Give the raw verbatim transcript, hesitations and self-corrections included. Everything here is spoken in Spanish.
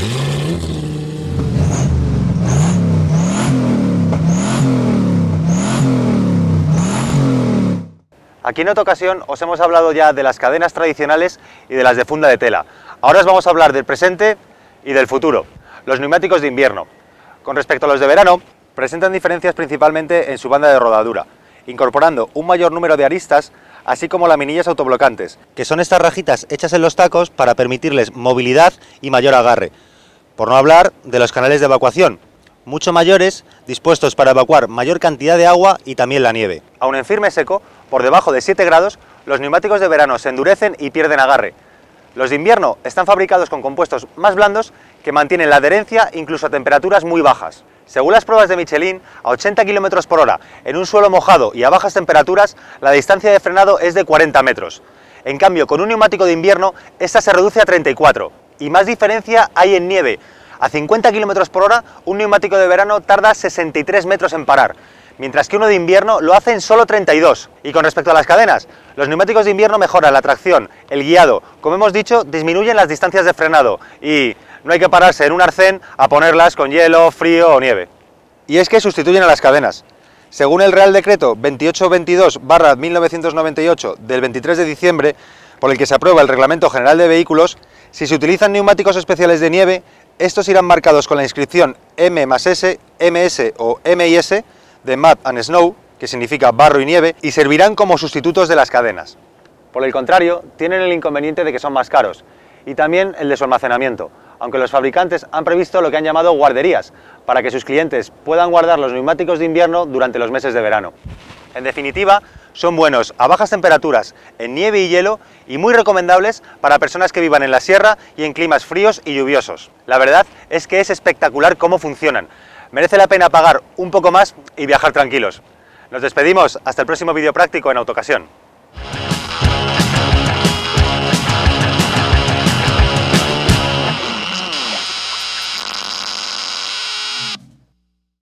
Aquí en otra ocasión os hemos hablado ya de las cadenas tradicionales y de las de funda de tela. Ahora os vamos a hablar del presente y del futuro, los neumáticos de invierno. Con respecto a los de verano, presentan diferencias principalmente en su banda de rodadura, incorporando un mayor número de aristas, así como laminillas autoblocantes, que son estas rajitas hechas en los tacos para permitirles movilidad y mayor agarre. Por no hablar de los canales de evacuación, mucho mayores, dispuestos para evacuar mayor cantidad de agua y también la nieve. Aun en firme seco, por debajo de siete grados, los neumáticos de verano se endurecen y pierden agarre. Los de invierno están fabricados con compuestos más blandos que mantienen la adherencia incluso a temperaturas muy bajas. Según las pruebas de Michelin, a ochenta kilómetros por hora, en un suelo mojado y a bajas temperaturas, la distancia de frenado es de cuarenta metros. En cambio, con un neumático de invierno, esta se reduce a treinta y cuatro. Y más diferencia hay en nieve. A cincuenta kilómetros por hora, un neumático de verano tarda sesenta y tres metros en parar, mientras que uno de invierno lo hace en solo treinta y dos. Y con respecto a las cadenas, los neumáticos de invierno mejoran la tracción, el guiado, como hemos dicho, disminuyen las distancias de frenado y no hay que pararse en un arcén a ponerlas con hielo, frío o nieve. Y es que sustituyen a las cadenas. Según el Real Decreto veintiocho veintidós barra mil novecientos noventa y ocho del veintitrés de diciembre, por el que se aprueba el Reglamento General de Vehículos, si se utilizan neumáticos especiales de nieve, estos irán marcados con la inscripción M más S, M S o M I S de Mud and Snow, que significa barro y nieve, y servirán como sustitutos de las cadenas. Por el contrario, tienen el inconveniente de que son más caros, y también el de su almacenamiento, aunque los fabricantes han previsto lo que han llamado guarderías, para que sus clientes puedan guardar los neumáticos de invierno durante los meses de verano. En definitiva, son buenos a bajas temperaturas, en nieve y hielo, y muy recomendables para personas que vivan en la sierra y en climas fríos y lluviosos. La verdad es que es espectacular cómo funcionan. Merece la pena pagar un poco más y viajar tranquilos. Nos despedimos, hasta el próximo vídeo práctico en Autocasión.